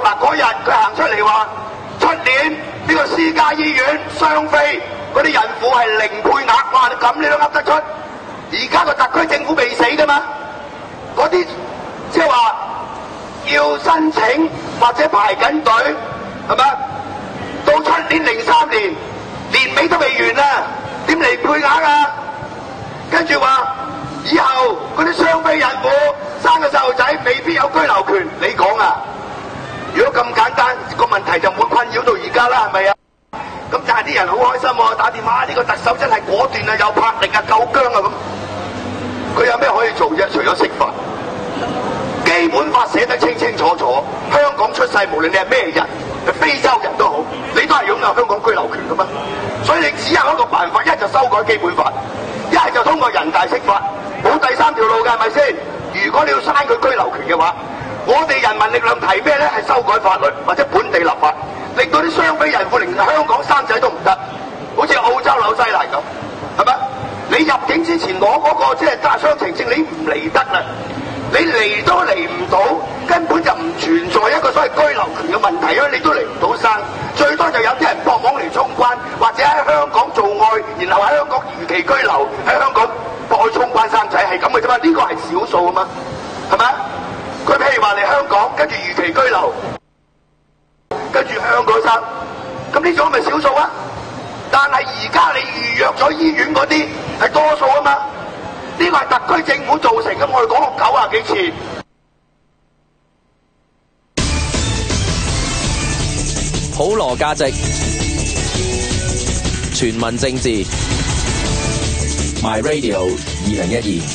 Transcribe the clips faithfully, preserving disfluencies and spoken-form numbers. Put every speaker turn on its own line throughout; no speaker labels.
嗱嗰日佢行出嚟話，出年呢個私家醫院雙非嗰啲孕婦係零配額，哇！你咁你都噏得出？而家個特區政府未死㗎嘛？嗰啲即係話要申請或者排緊隊，係咪？到出年零三年年尾都未完啊，點嚟配額啊？跟住話以後嗰啲雙非孕婦生個細路仔未必有居留權，你講啊？如果咁簡單，個問題就唔會困擾到而家啦，係咪啊？咁但係啲人好開心喎，打電話呢個特首真係果斷啊，有魄力啊，夠薑啊咁。佢有咩可以做啫？除咗釋法，基本法寫得清清楚楚，香港出世無論你係咩人，係非洲人都好，你都係擁有香港居留權噶嘛。所以你只有一個辦法，一就修改基本法，一係就通過人大釋法，冇第三條路㗎，係咪先？如果你要刪佢居留權嘅話，我哋人民力量提咩咧？係修改法律或者本地立法，令到啲雙非孕婦連香港生仔都唔得，好似澳洲紐西蘭咁，係咪？你入境之前攞嗰個即係揸雙程證，你唔嚟得啦，你嚟都嚟唔到，根本就唔存在一個所謂居留權嘅問題，因為你都嚟唔到生，最多就有啲人幫忙嚟衝關，或者喺香港做愛，然後喺香港逾期居留，喺香港幫佢衝關生仔，係咁嘅啫嘛，呢個係少數啊嘛，係咪？佢譬如話嚟香港，跟住逾期居留，跟住香港生，咁呢種咪少數啊？但係而家你預約咗醫院嗰啲係多數啊嘛，呢個係特區政府造成嘅，我哋講過九啊幾次。
普羅價值，全民政治 ，My Radio 二零一二。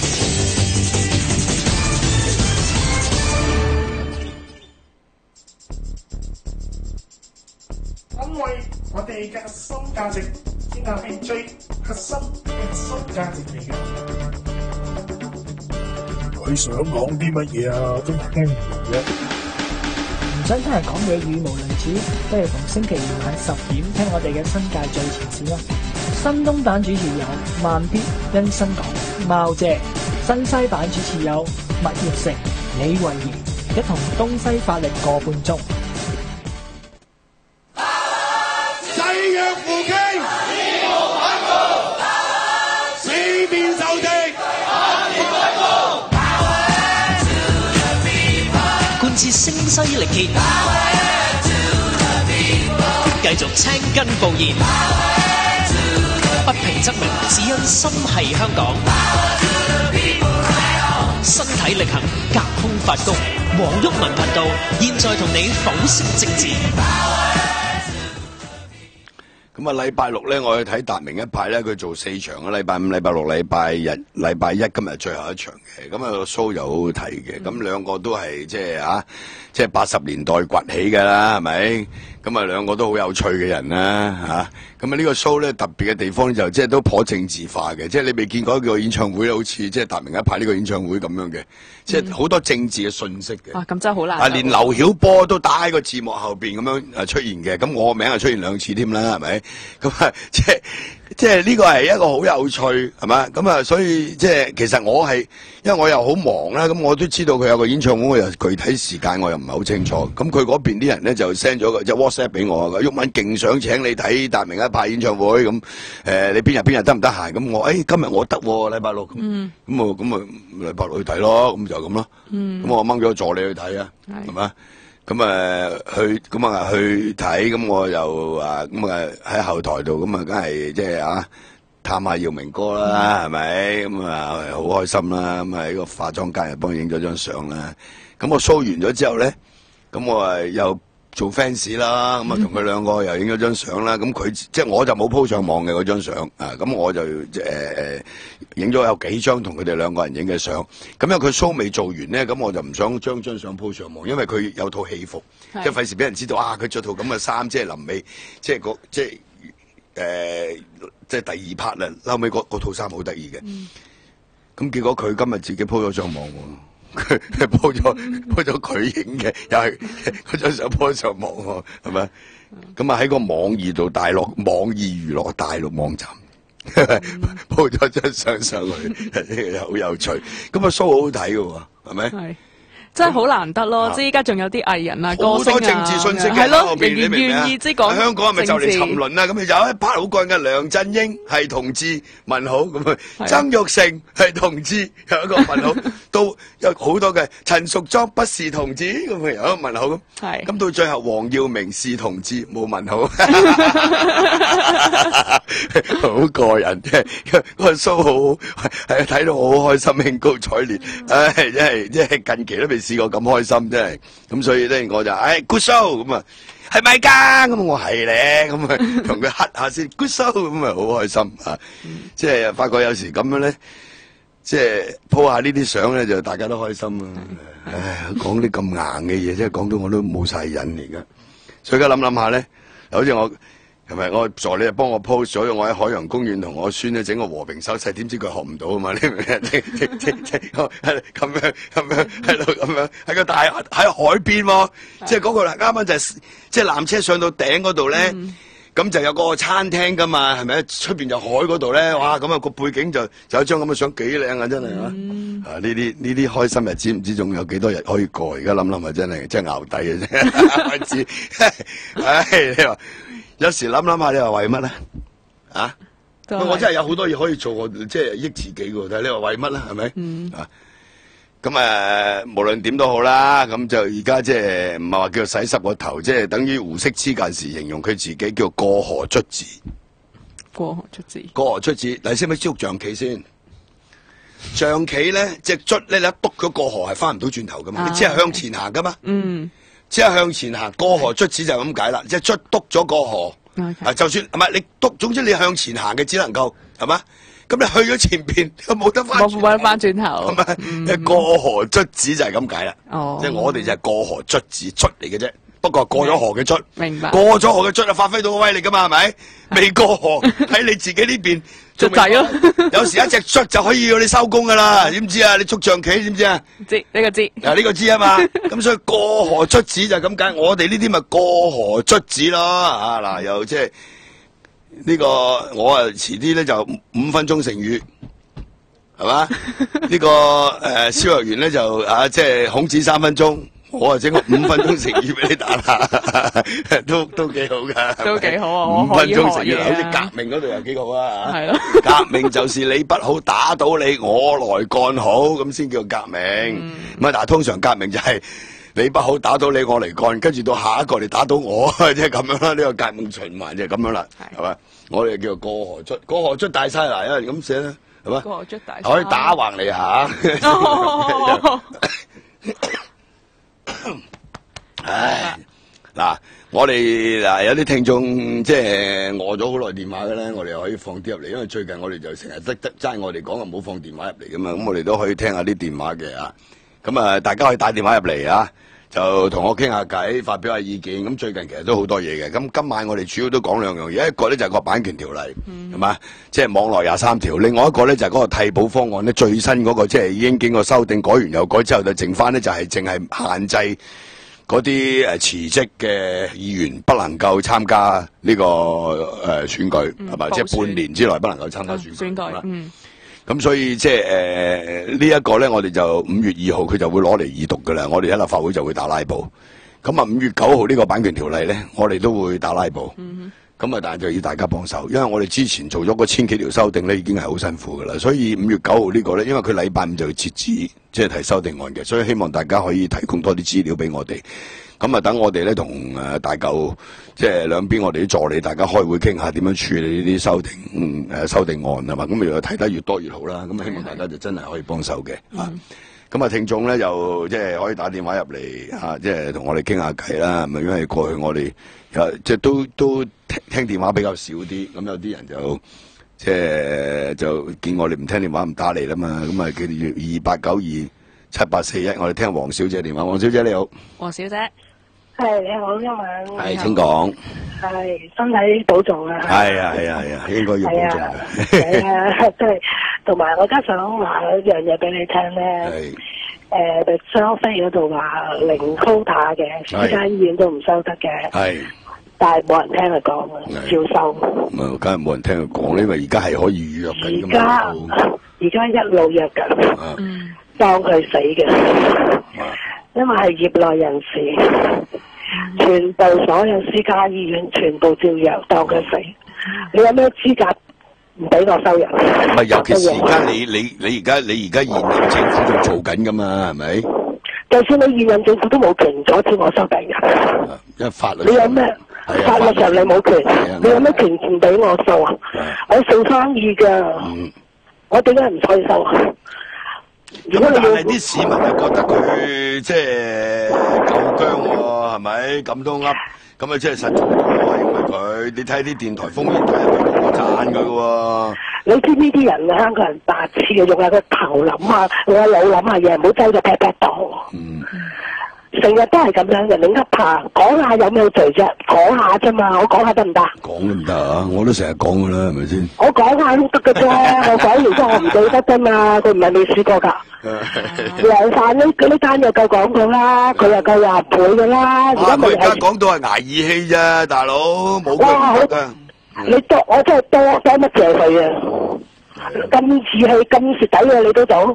因為我哋嘅核心價值先係最核心嘅核心價值嚟嘅。
佢想講啲乜嘢啊？都聽唔明嘅。
唔想聽人講嘢語無倫次，不如逢星期二晚十點聽我哋嘅新界最前線啦。新東版主持有慢必、欣新港、貓姐；新西版主持有麥業成、李慧賢，一同東西發力個半鐘。
誓約扶傾，義無反顧，四面受敵，萬年不顧。
貫徹聲嘶力竭，繼續青筋暴現，不平則鳴，只因心係香港。身體力行，隔空發功，黃毓民頻道現在同你剖析政治。
咁啊，禮拜六咧，我去睇達明一派咧，佢做四場啊，禮拜五、禮拜六、禮拜日、禮拜一，今日最後一場嘅。咁啊，個 show 又好好睇嘅。咁兩個都係即係啊，即係八十年代崛起㗎啦，係咪？咁啊，兩個都好有趣嘅人啦，嚇。咁啊，呢個 show 咧特別嘅地方就即係都頗政治化嘅，即係你未見過一個演唱會好似即係達明一派呢個演唱會咁樣嘅，即係好多政治嘅訊息嘅。
哇！咁真係好難。
啊，連劉曉波都打喺個字幕後邊咁樣誒出現嘅，咁我個名係出現兩次添啦，係咪？咁啊，即係即係呢個係一個好有趣係嘛？咁啊，所以即係其實我係因為我又好忙啦，咁我都知道佢有個演唱會，我又具體時間我又唔係好清楚。咁佢嗰邊啲人咧就 send 咗個即係 WhatsApp 俾我，毓民勁想請你睇達明一派演唱會咁。誒，你邊日邊日得唔得閒？咁我誒今日我得喎，禮拜六咁，咁啊咁啊禮拜六去睇咯，咁就咁咯。咁我掹咗個助理去睇啊，係嘛？咁誒去咁啊去睇，咁我又啊咁啊喺後台度，咁啊梗係即係啊探下耀明哥啦，係咪？咁啊好開心啦，咁啊喺個化妝間又幫佢影咗張相啦。咁我 show 完咗之後咧，咁我啊又做 fans 啦，咁啊同佢兩個又影咗張相啦。咁佢即係我就冇 po 上網嘅嗰張相啊，咁我就誒誒影咗有幾張同佢哋兩個人影嘅相。咁因為佢 show 未做完咧，咁我就唔想將張相 po 上網，因為佢有套戲服，即係費事俾人知道啊！佢着套咁嘅衫，即係臨尾，即係個即係誒、呃，即係第二 part 啦。後尾嗰套衫好得意嘅，咁、嗯、結果佢今日自己 po 咗上網喎。佢佢 po 咗 po 咗佢影嘅，又係嗰張相 po 上網喎，係咪？咁啊喺個網易度大陸網易娛樂大陸網站 po 咗張相上去，好有趣。咁啊 show 好好睇嘅喎，係咪？
真係好難得咯！即係依家仲有啲藝人啊、歌星啊，
好多政治信息嘅
係咯，
後邊，你明唔明啊？
願意即係講
香港係咪就嚟沉淪啦？咁有一 part 好過癮嘅，梁振英係同志問號咁啊，曾鈺成係同志有一個問號，都有好多嘅陳淑莊不是同志咁啊有一個問號咁，
係
咁到最後黃耀明是同志冇問號，好過癮即係個 show 好係睇到好開心，興高采烈，唉真係即係近期都未試過咁開心，真係咁所以咧我就唉 good show 咁啊。係咪㗎？咁我係咧，咁啊同佢黑下先 good show 咁啊好開心啊！即係發覺有時咁樣咧，即係 po 下呢啲相咧，就大家都開心啊！唉，講啲咁硬嘅嘢，即係講到我都冇晒癮嚟噶。所以而家諗諗下咧，好似我係咪我助理幫我 post 咗，我喺海洋公園同我孫咧整個和平手勢，點知佢學唔到啊嘛？你明唔明？即即即即咁樣咁樣喺度咁樣喺個大喺海邊喎，即係嗰個啱啱就係即係纜車上到頂嗰度咧，咁就有個餐廳噶嘛，係咪？出邊就海嗰度咧，哇！咁啊個背景就就有張咁嘅相幾靚啊，真係啊！啊呢啲呢啲開心日子唔知仲有幾多日可以過？而家諗諗啊，真係真係淆底嘅啫，開始唉你話。有時諗諗下，你話為乜咧？啊！我真係有好多嘢可以做，即係益自己嘅。但係你話為乜咧？係咪？嗯、啊！咁誒、呃，無論點都好啦。咁就而家即係唔係話叫洗濕個頭，即係等於胡適之間時形容佢自己叫過河卒子。
過河卒子。過
河卒子，你識唔識捉象棋先？象棋咧，隻卒咧，你一篤咗過河係翻唔到轉頭噶嘛？啊、你只係向前行噶嘛？嗯。即係向前行，過河卒子就係咁解啦。即係卒篤咗過河，啊，就算唔係你篤，總之你向前行嘅只能夠係嘛？咁你去咗前邊，冇得翻，
冇得翻轉頭。
係咪？過河卒子就係咁解啦。
哦，
即係我哋就係過河卒子卒嚟嘅啫。不過過咗河嘅卒，
明白。
過咗河嘅卒啊，發揮到個威力噶嘛，係咪？未過河喺你自己呢邊
卒仔咯。
有時一隻卒就可以要你收工噶啦，知唔知啊？你捉象棋知唔知啊？
知呢個知。
嗱呢個知啊嘛，咁所以過河卒子就係咁解。我哋呢啲咪過河卒子咯，啊嗱又即係呢個我啊遲啲咧就五分鐘成語，係嘛？呢個誒蕭若元咧就啊即係孔子三分鐘。我啊整個五分鐘成語俾你打啦，都都幾好噶，
都幾好啊！
五分鐘成語，好似革命嗰度又幾好啊！
係咯，
革命就是你不好打倒你，我來幹好，咁先叫革命。咁啊，但係通常革命就係你不好打倒你，我嚟幹，跟住到下一個嚟打倒我，即係咁樣啦。呢個革命循環就係咁樣啦，係嘛？我哋叫過河卒，過河卒大晒嗱，有人咁寫啦，係嘛？
過河卒大晒
可以打橫嚟下。唉，嗱，我哋嗱有啲聽眾即係餓咗好耐電話嘅咧，我哋又可以放啲入嚟，因為最近我哋就成日得得齋我哋講啊，唔好放電話入嚟噶嘛，咁我哋都可以聽下啲電話嘅啊，咁啊大家可以打電話入嚟啊，就同我傾下偈，發表下意見。咁最近其實都好多嘢嘅，咁今晚我哋主要都講兩樣嘢，一個咧就係個版權條例，係嘛、嗯，即係網絡廿三條，另外一個咧就係嗰個替補方案咧，最新嗰個即係已經經過修訂，改完又改之後就剩翻咧就係淨係限制嗰啲誒辭職嘅議員不能夠參加呢、這個誒、呃、選舉，係嘛、嗯，即係半年之內不能夠參加選舉。選舉，嗯。咁所以即係誒呢一個咧，我哋就五月二號佢就會攞嚟二讀噶啦，我哋喺立法會就會打拉布。咁啊五月九號呢個版權條例咧，我哋都會打拉布。咁啊、嗯哼，但係就要大家幫手，因為我哋之前做咗個千幾條修訂咧，已經係好辛苦噶啦。所以五月九號呢個咧，因為佢禮拜五就要截止，即係提修訂案嘅，所以希望大家可以提供多啲資料俾我哋。咁啊，等我哋咧同誒大舊即係兩邊我哋啲助理，大家開會傾下點樣處理呢啲修訂，嗯誒修訂案係嘛？咁如果睇得越多越好啦。咁希望大家就真係可以幫手嘅嚇。咁啊，聽眾咧就即係可以打電話入嚟嚇，即係同我哋傾下偈啦。咁因為過去我哋即係都都聽聽電話比較少啲，咁有啲人就即係就見我哋唔聽電話唔打嚟啦嘛。咁啊，叫二八九二七八四一，我哋聽黃小姐電話。黃小姐你好，
黃小姐。
係你好，今晚
係請講。
係身體保重啊！
係啊係啊係啊，應該要保重嘅。
係啊，即係同埋我而家想話一樣嘢俾你聽咧。係誒，雙飛嗰度話零 quota 嘅，私家醫院都唔收得嘅。係，但係冇人聽佢講嘅，照收。咁啊，梗係冇人聽佢講，因為而家係可以預約緊㗎嘛。而家而家一路約緊，當佢死嘅。 因為係業內人士，全部所有私家醫院全部照樣當佢死。你有咩資格唔俾我收人？
唔係，尤其是而家你你你而家你而家現任政府仲做緊噶嘛，係咪？
就算你現任政府都冇權阻止我收病人。
因為法律
你有咩？法律上你冇權，你有咩權唔俾我收啊？我做生意噶，我點解唔可以收啊？如果你要，
但係啲市民就覺得佢即係夠僵喎，係咪？咁都噏，咁啊即係實做到喎，認為佢。你睇啲電台烽煙台入邊個個讚佢喎。
你知呢啲人啊，香港人白痴嘅，用下個頭諗下，用下腦諗下嘢，唔好擠個 pat pat 度。嗯。成日都係咁樣嘅，你噏下講下有咩罪啫？講下啫嘛，我講下得唔得？
講都唔得啊！我都成日講噶啦，係咪先？
我講下都得嘅啫，我講完之後我唔記得啫嘛，佢唔係未試過㗎。梁范呢嗰呢單又夠講過啦，佢又夠廿倍㗎啦。而家咪係
講到係捱義氣啫，大佬冇佢唔得㗎。
你多我真係多多乜謝佢啊！咁義氣咁蝕底嘅你都做？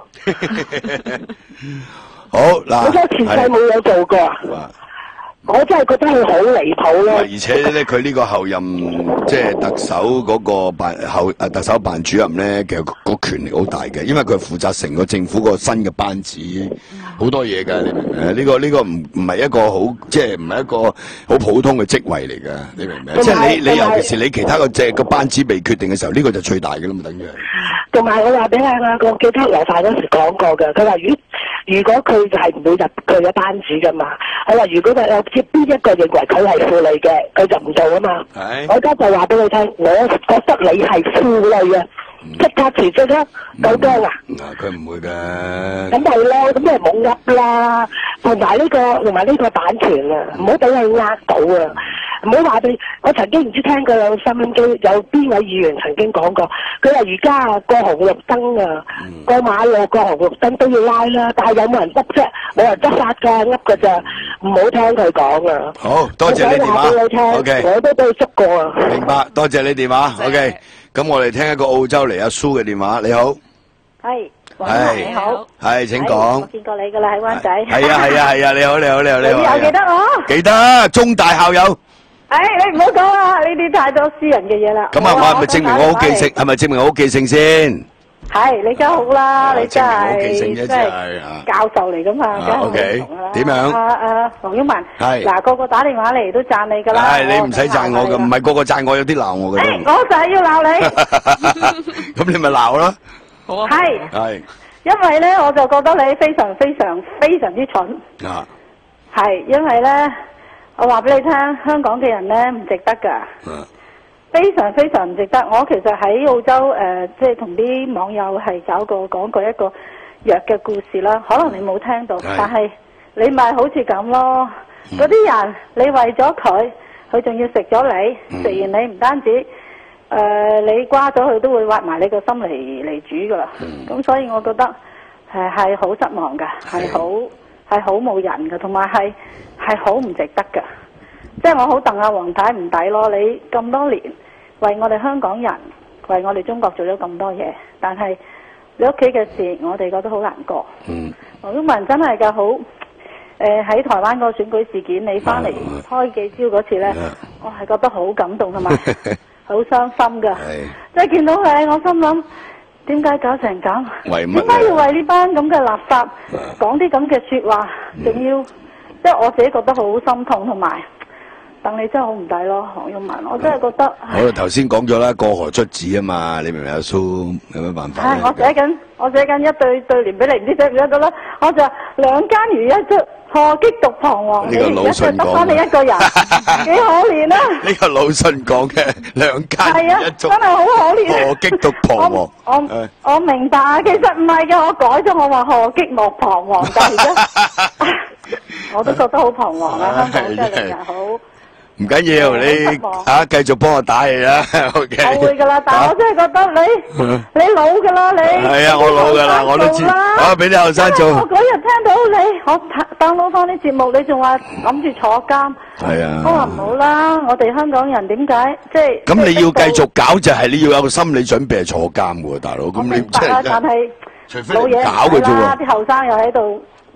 好嗱，
我真係前世冇有做過啊！我真係覺得佢好離譜咯。
而且咧，佢呢個後任即係特首嗰個辦後誒特首辦主任咧，其實個權力好大嘅，因為佢係負責成個政府個新嘅班子，好多嘢㗎，你明唔明啊？呢個呢個唔唔係一個好即係唔係一個好普通嘅職位嚟㗎，你明唔明？即係你你尤其是你其他個即係個班子未決定嘅時候，呢個就最大嘅啦嘛，等於係。同埋我話俾你聽啊，我記得羅范嗰時講過嘅，佢話如如果佢係唔會入佢嘅班子㗎嘛，佢話如果佢有接邊一個認為佢係婦女嘅，佢就唔做啊嘛。我而家就話俾你聽，我覺得你係婦女啊，即刻辭職啦，夠薑啊！ 佢唔會嘅。
咁咪咯，咁咪冇噏啦。同埋呢個同埋呢個版權啊，唔好俾佢呃到啊！唔好話俾我曾經唔知聽過有新聞機有邊位議員曾經講過，佢話而家啊過紅綠燈啊，過馬路過紅綠燈都要拉啦，但係有冇人執啫？冇人執法㗎，噏㗎咋，唔好聽佢講啊！
好多謝你電話，O K，
我都俾佢捉過啊！
明白，多謝你電話，O K，咁我哋聽一個澳洲嚟阿蘇嘅電話，你好，
係，黃生你好，
係請講，
我見過你㗎啦喺灣仔，
係啊係啊係啊，你好你好你好你好，
你又記得我？
記得，中大校友。
誒，你唔好講啦，呢啲太多私人嘅嘢啦。
咁啊，我係咪證明我好記性？係咪證明我好記性先？
係，你梗好啦，你真係
真
係教授嚟噶嘛，梗係唔同啦。
點樣？
啊啊，黃毓民，
係
嗱，個個打電話嚟都讚你噶啦。
係你唔使讚我噶，唔係個個讚我，有啲鬧我嘅。
誒，我就係要鬧你。
咁你咪鬧啦。
好啊。係。
係。
因為咧，我就覺得你非常非常非常之蠢。
啊。
係，因為咧。我話俾你聽，香港嘅人咧唔值得噶，非常非常唔值得。我其實喺澳洲誒，即係同啲網友係搞過講過一個藥嘅故事啦。可能你冇聽到，但係你咪好似咁咯。嗰啲人你為咗佢，佢仲要食咗你，食完你唔單止誒，你瓜咗佢都會挖埋你個心嚟嚟煮噶啦。咁所以我覺得係係好失望噶，係好係好冇人噶，同埋係。係好唔值得噶，即係我好戥阿黃太唔抵咯。你咁多年為我哋香港人，為我哋中國做咗咁多嘢，但係你屋企嘅事，我哋覺得好難過。嗯，黃毓民真係噶好，誒、呃、喺台灣個選舉事件，你翻嚟開記招嗰次呢，嗯、我係覺得好感動同埋好傷心噶。即係見到你，我心諗點解搞成咁？點解要為呢班咁嘅垃圾講啲咁嘅說話，仲、嗯、要？即係我自己覺得好心痛，同埋但你真係好唔抵咯，黃毓民，我真係覺得。
我頭先講咗啦，過河卒子啊嘛，你明唔明阿蘇有咩辦法？
係我寫緊，我寫緊一對對聯俾你，唔知寫唔寫到啦？我就兩間如一卒，何激獨彷徨。
呢個魯迅
得翻你一個人，幾可憐啊！
呢個魯迅講嘅兩間如一卒，
真係好可憐。
何激獨彷徨。
我我明白啊，其實唔係嘅，我改咗，我話何激莫彷徨，但係而家。我都覺得好彷徨啊！香港真係令人好
唔緊要，你啊繼續幫我打氣啦。O K，
我會噶啦，但係我真係覺得你你老噶啦，你
係啊，我老噶啦，我都知。我俾啲後生做。
我嗰日聽到你，我 download 翻啲節目，你仲話諗住坐監。
係啊。我
話唔好啦，我哋香港人點解即係？
咁你要繼續搞就係你要有個心理準備係坐監嘅喎，大佬。咁你即係
但係
除非你搞嘅啫喎。
啲後生又喺度。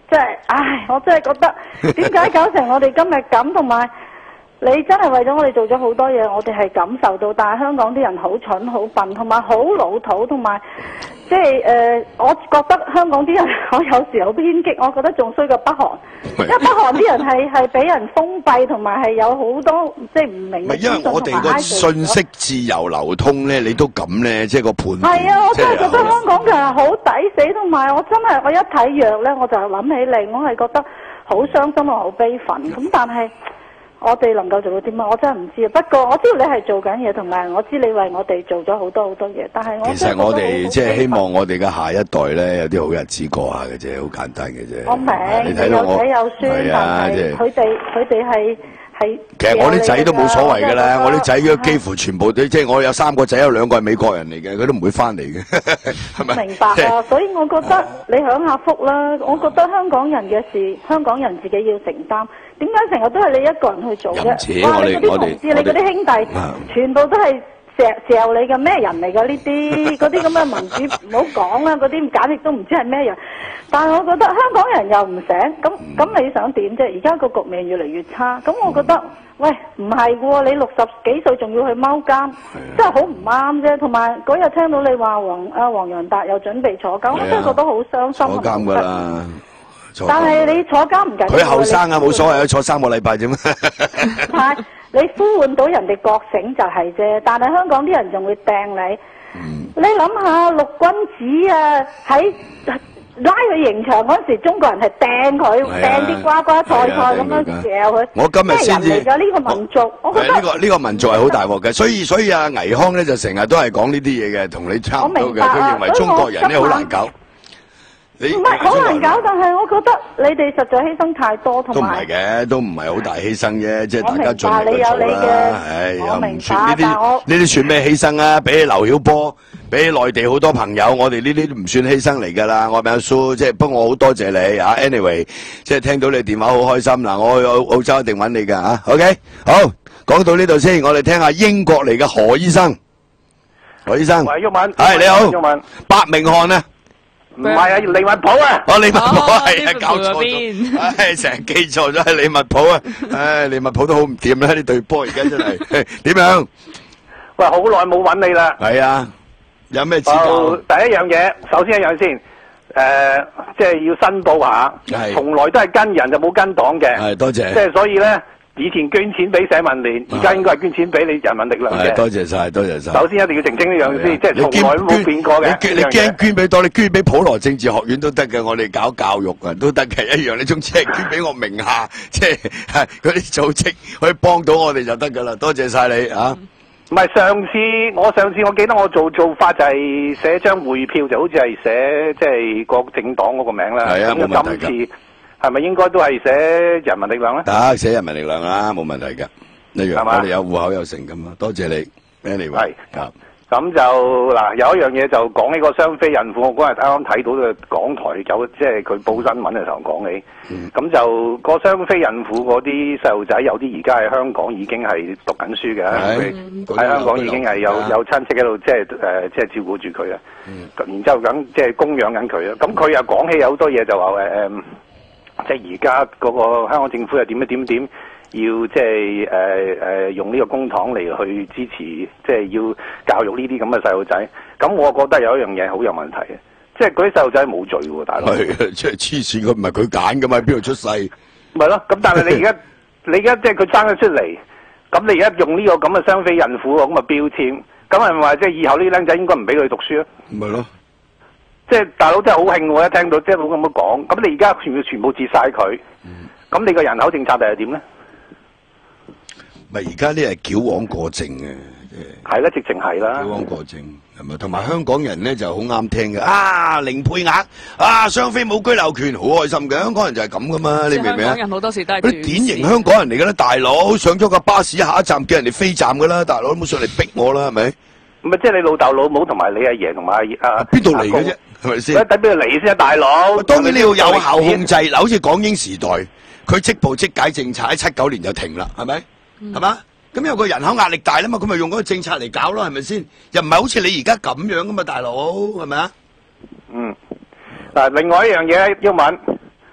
即係，唉，我真係覺得點解搞成我哋今日咁，同埋你真係為咗我哋做咗好多嘢，我哋係感受到，但係香港啲人好蠢、好笨，同埋好老土，同埋即係誒，我覺得香港啲人我有時好偏激，我覺得仲衰過北韓，因為北韓啲人係係俾人封閉，同埋係有好多即係唔明嘅資訊同埋 I T。
因為我哋個信息自由流通咧，你都咁咧，即係個判斷。
係啊，我真係覺得香港嘅人好抵死，同埋我真係我一睇藥咧，我就諗起你，我係覺得好傷心同好悲憤。咁但係我哋能夠做到啲乜？我真係唔知啊。不過我知道你係做緊嘢，同埋我知你為我哋做咗好多好多嘢。但係我
其實我哋即係希望我哋嘅下一代咧，有啲好日子過下嘅啫，好簡單嘅啫。
我明，你有仔有孫，但係佢哋佢哋係係。
其實我啲仔都冇所謂㗎啦，我啲仔都幾乎全部都即係我有三個仔，有兩個係美國人嚟嘅，佢都唔會翻嚟嘅，係咪？
明白啊，所以我覺得你享下福啦。我覺得香港人嘅事，香港人自己要承擔。點解成日都係你一個人去做啫？哇！你嗰啲同事，你嗰啲兄弟，全部都係嚼嚼你嘅咩人嚟㗎？呢啲嗰啲咁嘅民主唔好講啦，嗰啲簡直都唔知係咩人。但係我覺得香港人又唔醒，咁咁你想點啫？而家個局面越嚟越差，咁我覺得，喂，唔係喎，你六十幾歲仲要去踎監，真係好唔啱啫。同埋嗰日聽到你話黃阿黃洋達又準備坐監，我真係覺得好傷心。
坐監㗎啦。
但係你坐監唔緊要，
佢後生啊，冇所謂啊，坐三個禮拜啫嘛。
係你呼喚到人哋覺醒就係啫，但係香港啲人仲會掟你。嗯、你諗下陸君子啊，喺拉去刑場嗰時，中國人係掟佢，掟啲瓜瓜菜菜咁樣嚼佢。
我今日先至
咩人嚟㗎？呢、這個民族，我覺得
呢、這個呢、這個民族係好大鑊嘅，所以所以阿倪匡咧就成日都係講呢啲嘢嘅，同你差唔多嘅。佢、啊、認為中國人咧好難搞。
唔係好難搞，但係我覺得你哋實在犧牲太多，同埋
都唔係嘅，都唔係好大犧牲嘅，即係大家盡力去做啦。唉，又唔算呢啲呢啲算咩犧牲啊？比起劉曉波，比起內地好多朋友，我哋呢啲都唔算犧牲嚟㗎啦。我係咪阿蘇？即係不過我好多謝你啊 ，anyway， 即係聽到你電話好開心嗱，我去澳洲一定揾你㗎嚇。OK， 好，講到呢度先，我哋聽下英國嚟嘅何醫生。何醫生，
喂，毓民，
係你好，
毓民，
伯明翰啊。
唔係啊，利物浦啊！
哦，利物浦係啊，搞錯咗，唉，成日記錯咗係利物浦啊！唉，利物浦都好唔掂啦，呢隊波而家真係點樣？
喂，好耐冇揾你啦。
係啊，有咩指教？
第一樣嘢，首先一樣先，誒，即係要申報下，從來都係跟人就冇跟黨嘅。
係，多謝。
即係所以咧。以前捐錢俾社民連，而家應該係捐錢俾你人民力量嘅。
多謝晒，多謝晒。
首先一定要澄清呢樣先，即係從來都冇變過嘅。
你捐你驚捐俾多，你捐俾普羅政治學院都得嘅，我哋搞教育啊都得嘅一樣。你總之係捐俾我名下，即係嗰啲組織可以幫到我哋就得㗎啦。多謝晒你啊！
唔係上次，我上次我記得我做做法就係寫張匯票，就好似係寫即係個政黨嗰個名啦。
係啊，冇問題㗎。
係咪應該都係寫人民力量咧？
得寫人民力量啦，冇問題㗎。一樣，我哋有戶口有成咁啊！多謝你 ，anyway。係啊，咁就嗱有一樣嘢就講呢個雙非孕婦，我嗰日啱啱睇到嘅港台有即係佢報新聞嘅時候講起。咁、嗯、就個雙非孕婦嗰啲細路仔有啲而家喺香港已經係讀緊書嘅，喺香港已經係有有親戚喺度即係誒即係照顧住佢啊。然之後咁即係供養緊佢啊。咁佢又講起有好多嘢就話誒誒。呃即係而家嗰個香港政府又點樣點點要即係誒誒用呢個公帑嚟去支持，即係要教育呢啲咁嘅細路仔。咁我覺得有一樣嘢好有問題嘅，即係嗰啲細路仔冇罪喎，大佬。係即係黐線，佢唔係佢揀㗎嘛，邊度出世？
咪咯，咁但係你而家你而家即係佢生咗出嚟，咁你而家用呢個咁嘅雙非孕婦咁嘅標籤，咁係咪話即係以後呢啲僆仔應該唔俾佢讀書啊？
咪咯。
即係大佬真係好興喎！一聽到即係冇咁樣講，咁你而家全部全部截晒佢，咁、嗯、你個人口政策係點咧？
咪而家呢係矯枉過正嘅，
係啦，直情係啦。
矯枉過正係咪？同埋香港人咧就好啱聽嘅，啊零配額，啊雙非冇居留權，好開心嘅。香港人就係咁噶嘛，你明唔明啊？
香港人好多時都係
啲典型香港人嚟嘅啦，大佬上咗個巴士下一站叫人哋飛站噶啦，大佬都冇上嚟逼我啦，係咪？
咁咪即係你老豆老母同埋你阿爺同埋阿
邊度嚟嘅啫？係咪先？
等邊度嚟先啊，大佬！
當然你要有效控制，嗱，好似港英時代，佢即捕即解政策喺七九年就停啦，係咪？係嘛？咁有個人口壓力大啦嘛，佢咪用嗰個政策嚟搞咯，係咪先？又唔係好似你而家咁樣噶嘛，大佬，係咪啊？
嗯。嗱，另外一樣嘢，毓民，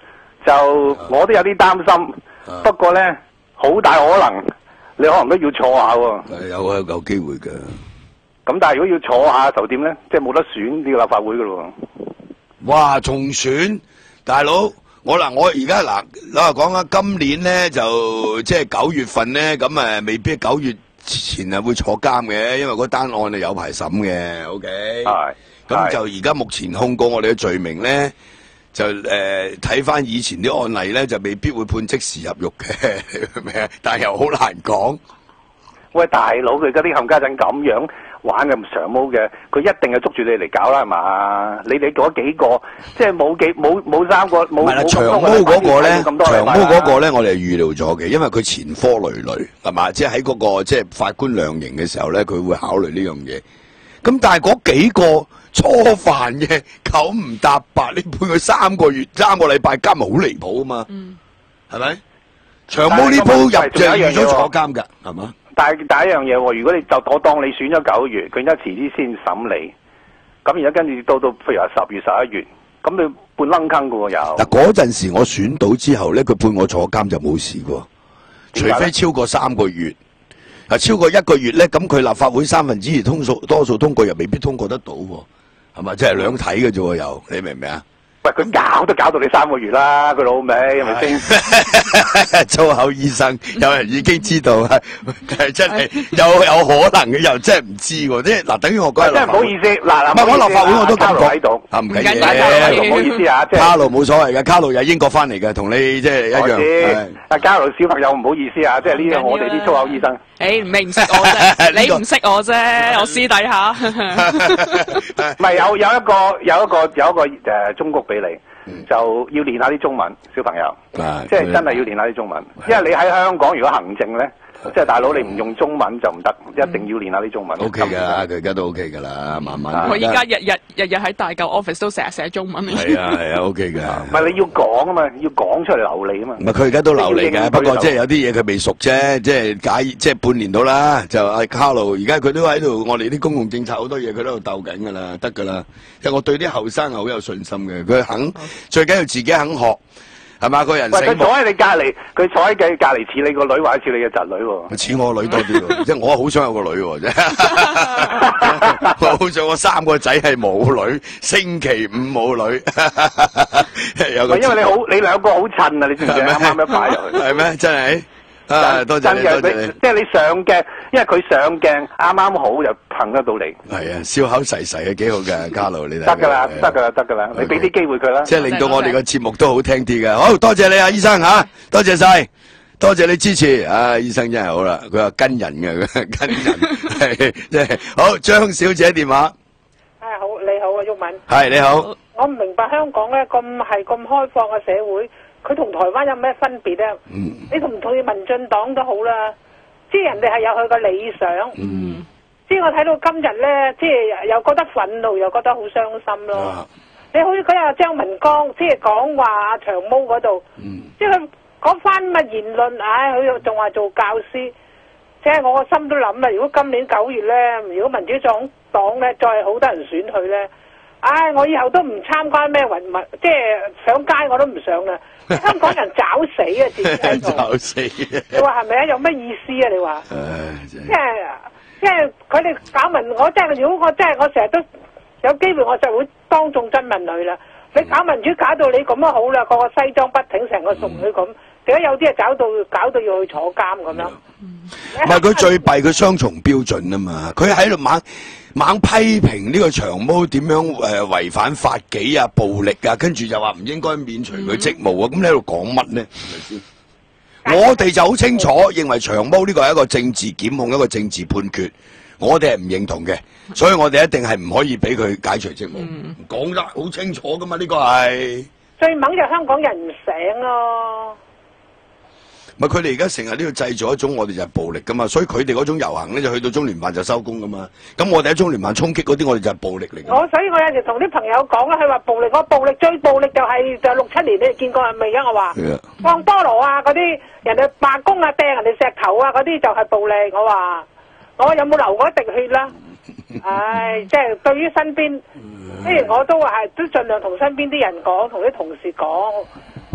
就我都有啲擔心，
啊、
不過咧好大可能你可能都要坐下喎。
有有有機會嘅。
咁但係如果要坐下就點咧？即係冇得選呢個立法會噶咯。
哇！重選大佬，我嗱我而家嗱老實講啊，今年咧就即係九月份咧，咁誒未必九月前啊會坐監嘅，因為嗰單案啊有排審嘅。O K。係。咁就而家目前控告我哋嘅罪名咧，就誒睇翻以前啲案例咧，就未必會判即時入獄嘅，係咪啊？但係又好難講。
喂，大佬，佢而家啲冚家陣咁樣玩咁長毛嘅，佢一定係捉住你嚟搞啦，係嘛？你哋嗰幾個，即係冇幾冇冇三個冇。唔係啦，長毛嗰個咧，長
毛嗰個咧，我哋係預料咗嘅，因為佢前科累累，係嘛？即係喺嗰個即係法官量刑嘅時候咧，佢會考慮呢樣嘢。咁但係嗰幾個初犯嘅九唔搭八，你判佢三個月、三個禮拜監，咪好離譜啊嘛？嗯，係咪？長毛呢鋪入就預咗坐監㗎，係嘛？
但係第一樣嘢喎，如果你就我當你選咗九月，佢而家遲啲先審你，咁而家跟住到到譬如話十月、十一月，咁你半愣坑㗎喎又。
嗱嗰陣時我選到之後咧，佢判我坐監就冇事㗎，除非超過三個月。啊，超過一個月咧，咁佢立法會三分之二通數多數通過，又未必通過得到喎，係咪？即係兩睇嘅啫喎，又你明唔明啊？
喂，佢搞都搞到你三個月啦，佢老味係咪先？
粗口醫生，有人已經知道係係真係有有可能嘅，又真係唔知喎。即係嗱，等於我嗰日。真係唔好意思，嗱嗱，唔係我立法會我都感覺喺度，啊唔緊要，
唔好意思啊，即係
卡路冇所謂嘅，卡路有英國翻嚟嘅，同你即係一樣。
阿卡路小朋友唔好意思啊，即係呢樣我哋啲粗口醫生。
誒，你唔識我啫，你唔識我啫，我私底下。
唔係有有一個有一個有一個誒忠告俾你，就要練下啲中文，小朋友，即係真係要練下啲中文，因為你喺香港如果行政咧。即係大佬，你唔用中文就唔得，一定要練下啲中文。
O K 噶，佢而家都 O K 噶啦，慢慢。
我依家日日日日喺大舊 office 都成日寫中文。
係啊係啊 ，O K 噶。
唔係你要講啊嘛，要講出嚟流利啊嘛。
唔係佢而家都流利嘅，不過即係有啲嘢佢未熟啫，即係假即係半年到啦。就阿卡路，而家佢都喺度，我哋啲公共政策好多嘢佢都喺度鬥緊噶啦，得噶啦。即係我對啲後生係好有信心嘅，佢肯最緊要自己肯學。係嘛？個人
喂，佢坐喺你隔離，佢坐喺佢隔離似你個女，或者似你嘅侄女喎。
似我女多啲喎，即係我好想有個女喎，啫。我好想我三個仔係冇女，星期五冇女。有個。因為你好，你兩個好襯啊！你知唔知啱啱一擺入去。係咩？真係。啊！多謝你，多謝你。
即係你上鏡，因為佢上鏡啱啱好就碰得到你。
係啊，笑口噬噬嘅幾好嘅，卡路你睇。
得㗎啦，得㗎啦，得㗎啦，你俾啲機會佢啦。
即係令到我哋個節目都好聽啲嘅。好多謝你啊，醫生嚇，多謝晒，多謝你支持。啊，醫生真係好啦，佢話跟人嘅，佢跟人係即係好。張小姐電話。
係好，你好啊，毓民。
係你好。
我唔明白香港咧咁係咁開放嘅社會。佢同台灣有咩分別咧？嗯、你同唔同意民進黨都好啦，即係人哋係有佢個理想。嗯、即係我睇到今日咧，即係又覺得憤怒，又覺得好傷心咯。啊、你好似佢阿張文光，即係講話阿長毛嗰度，嗯、即係佢講翻乜言論，唉、哎，佢又仲話做教師，即係我個心都諗啦。如果今年九月咧，如果民主黨黨咧再好多人選佢咧，唉、哎，我以後都唔參加咩運物，即係上街我都唔上啦。香港人找死啊！自己喺度找死啊！你話係咪啊？有乜意思啊？你話，即係即係佢哋搞民，我真係如果我真係我成日都有機會，我就會當眾質問佢啦。你搞民主搞到你咁樣好啦，個個西裝不挺，成個淑女咁，點解有啲係搞到搞到要去坐監咁樣？
唔係佢最弊，佢雙重標準啊嘛！佢喺度猛猛批評呢個長毛點樣誒違反法紀啊、暴力啊，跟住就話唔應該免除佢職務啊！咁你喺度講乜呢？係咪先？我哋就好清楚，認為長毛呢個係一個政治檢控、一個政治判決，我哋係唔認同嘅，所以我哋一定係唔可以俾佢解除職務。講得好清楚噶嘛，呢個係
最猛就香港人唔醒咯。
咪佢哋而家成日都要製造一種我哋就係暴力噶嘛，所以佢哋嗰種遊行咧就去到中聯辦就收工噶嘛。咁我哋喺中聯辦衝擊嗰啲，我哋就係暴力嚟。
我所以我有時同啲朋友講啦，佢話暴力，我暴力最暴力就係就六七年，你哋見過係咪啊？我話放菠蘿啊，嗰啲人哋罷工啊，掟人哋石頭啊，嗰啲就係暴力。我話我有冇流過一滴血啦？唉，即係對於身邊，即係我都係都盡量同身邊啲人講，同啲同事講。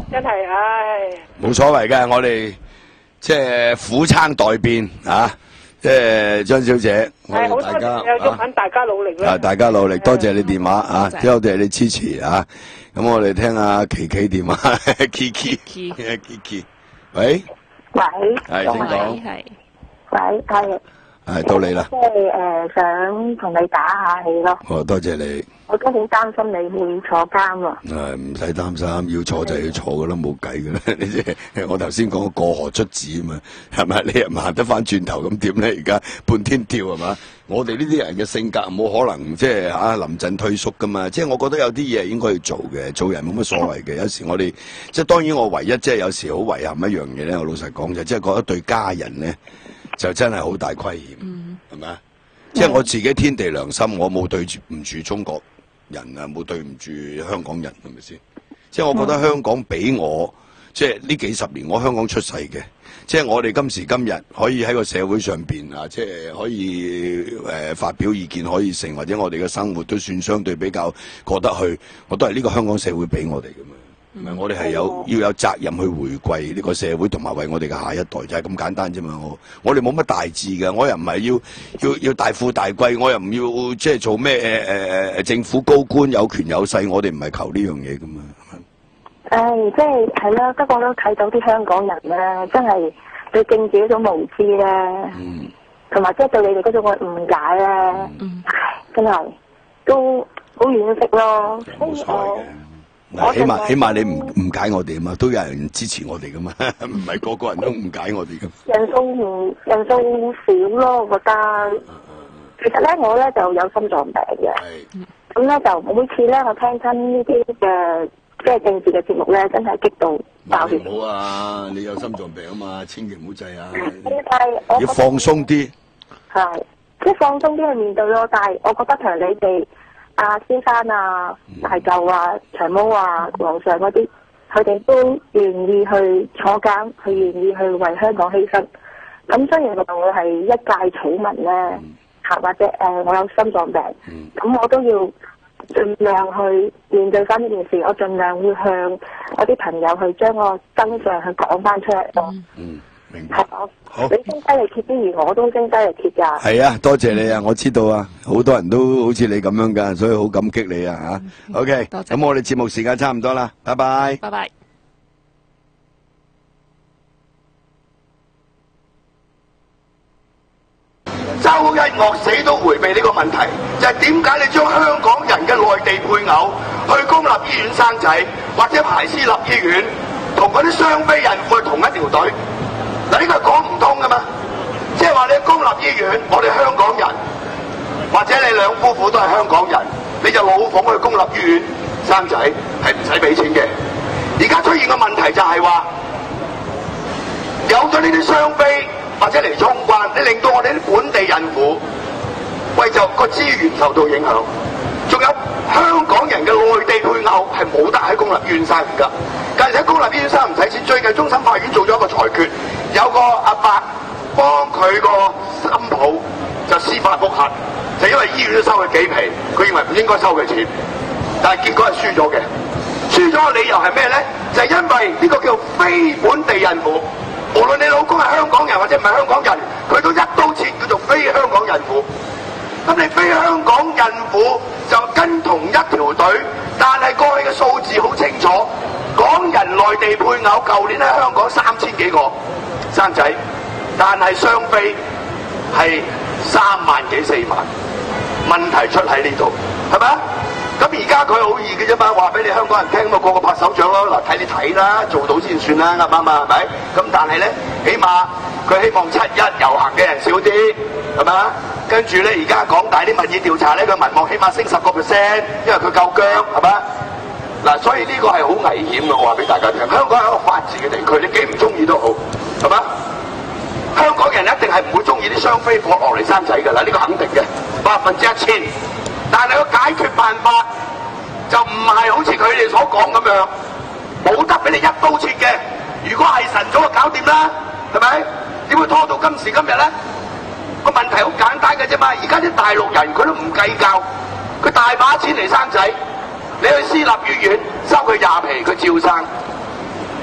真係唉。
冇所謂嘅，我哋即係苦撐待變啊！即係張小姐，我
係好多
哋大家
有喐緊，大家努力啦。
啊，大家努力，多謝你電話啊，多謝你支持啊！咁我哋聽下琪琪電話，Kiki，Kiki，喂，
喂，
係請講，
係，
喂，係。
係到你啦。
即係誒，想同你打下氣咯。
哦，多謝你。
我都好擔心你會坐監啊。
誒，唔使擔心，要坐就要坐噶啦，冇計噶啦。你即係我頭先講過河出紙啊嘛，係咪？你又唔行得翻轉頭咁點咧？而家半天吊係嘛？我哋呢啲人嘅性格冇可能即係嚇臨陣退縮噶嘛。即係我覺得有啲嘢應該要做嘅，做人冇乜所謂嘅。有時我哋即係當然我唯一即係有時好遺憾一樣嘢咧，我老實講就即係覺得對家人咧就真係好大虧欠，係咪啊？即係我自己天地良心，我冇對唔住中國人啊，冇對唔住香港人，係咪先？即係我覺得香港俾我，即係呢幾十年我香港出世嘅，即係我哋今時今日可以喺個社會上邊啊，即係可以誒、呃、發表意見，可以成，或者我哋嘅生活都算相對比較過得去，我都係呢個香港社會俾我哋嘅嘛。唔係，我哋係有要有責任去回饋呢個社會，同埋為我哋嘅下一代，就係咁簡單啫嘛。我我哋冇乜大志嘅，我又唔係要要要大富大貴，我又唔要即係做咩誒誒誒政府高官有權有勢，我哋唔係求呢樣嘢噶嘛。
誒，即係係啦，不過都睇到啲香港人咧，真係對政治嗰種無知咧，同埋即係對你哋嗰種嘅誤解咧，唉，真係都好惋惜咯。
冇所謂嘅。嗱，起碼起碼你唔誤解我哋啊嘛，都有人支持我哋噶嘛，唔係個個人都誤解我哋噶。
人數唔人數少咯，我覺得。其實咧，我咧就有心臟病嘅。咁咧就每次咧，我聽親呢啲嘅即係政治嘅節目咧，真係激到爆血。
唔好啊！你有心臟病啊嘛，千祈唔好制啊！
要
放鬆啲。
係，即係放鬆啲去面對咯。但係我覺得譬如你哋。阿先生啊、大舅啊、長毛啊、皇上嗰啲，佢哋都願意去坐監，佢願意去為香港犧牲。咁雖然我係一介草民咧，嚇或者誒、呃、我有心臟病，咁我都要盡量去面對翻呢件事。我盡量會向我啲朋友去將個真相去講翻出嚟咯。
嗯，明白。好，
你聲嘶力竭之餘，我都聲嘶力竭㗎。
係啊，多謝你啊！我知道啊，好多人都好似你咁樣㗎，所以好感激你啊嚇。嗯、OK，咁我哋節目時間差唔多啦，拜拜。
拜拜。
周一惡死都迴避呢個問題，就係點解你將香港人嘅內地配偶去公立醫院生仔，或者排私立醫院，同嗰啲雙非孕婦係同一條隊？嗱，呢個係講唔通噶嘛？即係話你公立醫院，我哋香港人，或者你兩夫婦都係香港人，你就老奉去公立醫院生仔，係唔使俾錢嘅。而家出現個問題就係話，有咗呢啲雙非或者嚟衝關，你令到我哋啲本地孕婦，喂就個資源受到影響。仲有香港人嘅內地配偶係冇得喺公立醫院生㗎。近時喺公立醫院生唔使錢，最近終審法院做咗一個裁決，有個阿伯幫佢個新抱就司法覆核，就因為醫院都收佢幾皮，佢認為唔應該收佢錢，但係結果係輸咗嘅。輸咗嘅理由係咩咧？就係、是、因為呢個叫非本地孕婦，無論你老公係香港人或者唔係香港人，佢都一刀切叫做非香港孕婦。咁你非香港孕婦就跟同一條隊，但係過去嘅數字好清楚，港人內地配偶舊年喺香港三千幾個生仔，但係雙非係三萬幾四萬，問題出喺呢度，係咪啊？咁而家佢好易嘅啫嘛，話俾你香港人聽嘛，個個拍手掌咯，嗱睇你睇啦，做到先算啦，啱唔啱啊？係咪？咁但係咧，起碼佢希望七一遊行嘅人少啲，係咪啊？跟住咧，而家港大啲民意調查咧，佢民望起碼升十個 percent，因為佢夠僵，係咪？嗱，所以呢個係好危險嘅，我話俾大家聽。香港係一個法治嘅地區，你幾唔中意都好，係咪？香港人一定係唔會中意啲雙非放落嚟生仔㗎啦，呢個肯定嘅，百分之一千。但係個解決辦法就唔係好似佢哋所講咁樣，冇得俾你一刀切嘅。如果係神早就搞掂啦，係咪？點會拖到今時今日咧？個問題好簡單嘅啫嘛。而家啲大陸人佢都唔計較，佢大把錢嚟生仔，你去私立醫院收佢廿皮，佢照生。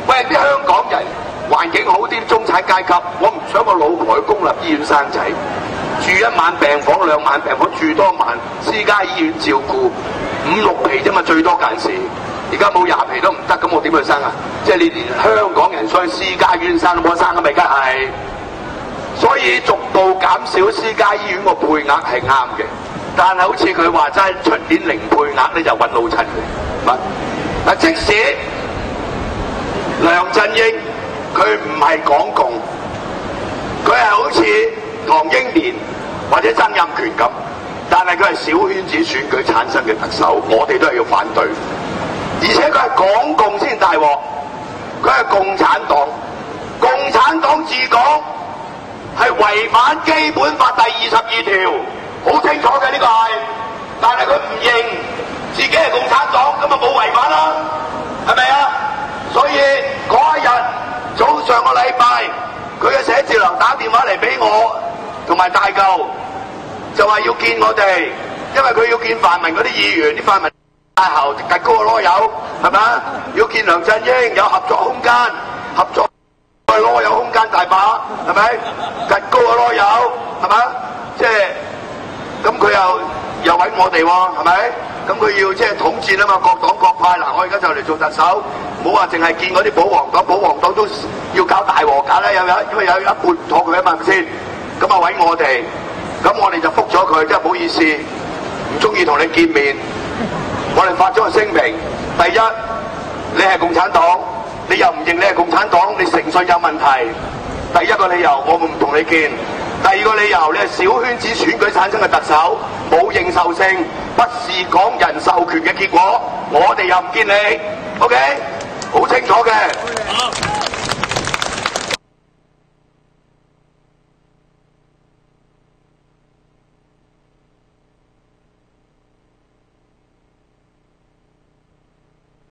喂，啲香港人環境好啲，中產階級，我唔想個老婆去公立醫院生仔，住一晚病房兩晚病房，住多晚私家醫院照顧，五六皮啫嘛，最多間時。而家冇廿皮都唔得，咁我點去生啊？即係你連香港人上去私家醫院生都冇得生啊！咪而家係，所以逐步減少私家醫院個配額係啱嘅，但係好似佢話齋出年零配額咧就揾老襯嘅。嗱，即使梁振英佢唔係港共，佢係好似唐英年或者曾蔭權咁，但係佢係小圈子選舉產生嘅特首，我哋都係要反對。而且佢係港共先大鑊，佢係共產黨，共產黨治港係違反基本法第二十二條，好清楚嘅呢個係，但係佢唔認自己係共產黨，咁啊冇違反啦，係咪啊？所以嗰一日早上個禮拜，佢嘅寫字樓打電話嚟俾我同埋大舊，就話要見我哋，因為佢要見泛民嗰啲議員，啲泛民大喉趌高個囉柚，係咪啊？要見梁振英有合作空間，合作個囉柚空間大把，係咪？趌高個囉柚，係咪？即係咁佢又又揾我哋喎，係咪？咁佢要即係統戰啊嘛，各黨各派。嗱，我而家就嚟做特首，唔好話淨係見嗰啲保皇黨，保皇黨都要搞大和解啦，有有因為有一半唔妥佢啊嘛，係咪先？咁啊揾我哋，咁我哋就覆咗佢，真係唔好意思，唔中意同你見面。我哋發咗個聲明，第一，你係共產黨，你又唔認你係共產黨，你誠信有問題。第一個理由，我唔同你見；第二個理由，你係小圈子選舉產生嘅特首，冇認受性，不是港人授權嘅結果，我哋又唔見你。OK， 好清楚嘅。